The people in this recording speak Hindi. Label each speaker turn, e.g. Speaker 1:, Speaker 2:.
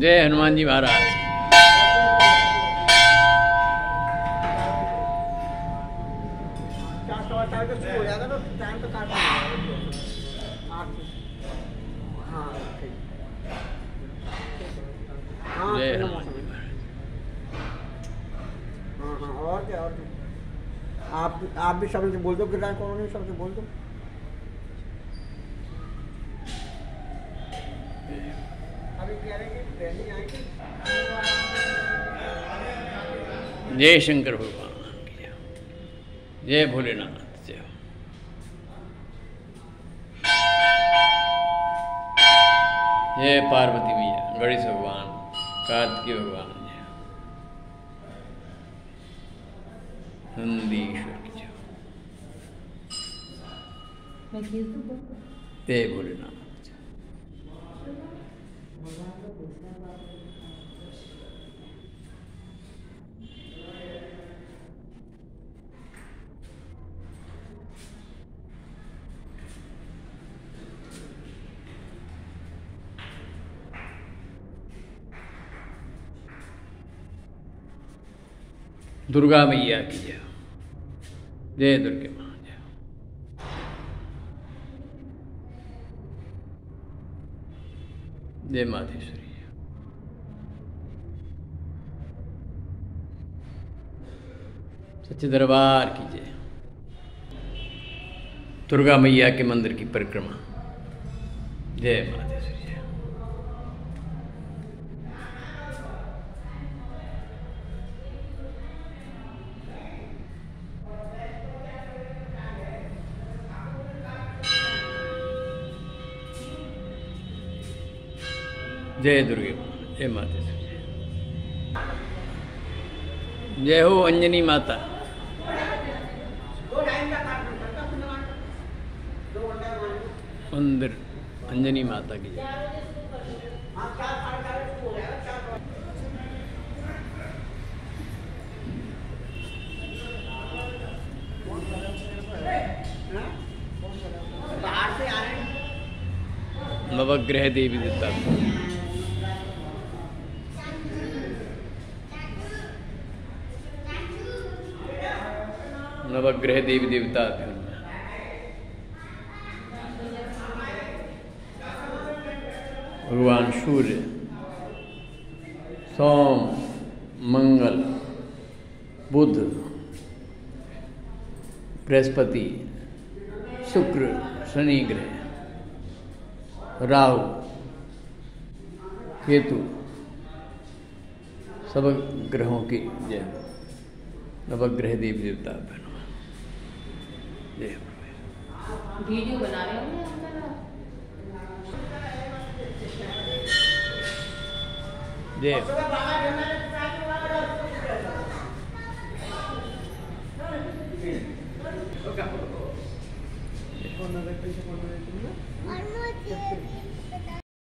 Speaker 1: जय हनुमान जी महाराज। जय हनुमान जी महाराज।
Speaker 2: हाँ हाँ, और क्या आप भी शब्द बोल दो, गिरराज कॉलोनी शब्द बोल दो। अभी कह रहे हैं कि रैली आएगी।
Speaker 1: जय शंकर भगवान की जय। जय भोलेनाथ जय। जय पार्वती मैया, गणेश भगवान, कार्तिकेय भगवान जय, नंदीश्वर की जय। जय भोलेनाथ। दुर्गा मैया की जय। जय दुर्गे माँ जय। जय माधेश्वरी जय। सच्चे दरबार की जय। दुर्गा मैया के मंदिर की परिक्रमा। जय माधेश्वरी जय। जय दुर्गे माँ, जय माधेश्वरी जय। जय हो अंजनी माता। मंदिर अंजनी माता की जय। नवग्रह देवी देवता। नवग्रह देवी देवता भगवान सूर्य, सोम, मंगल, बुध, बृहस्पति, शुक्र, शनि ग्रह, राहु, केतु, सब ग्रहों की जय। नवग्रह देवी देवता जय।
Speaker 3: वीडियो बना रहे हो
Speaker 1: जय।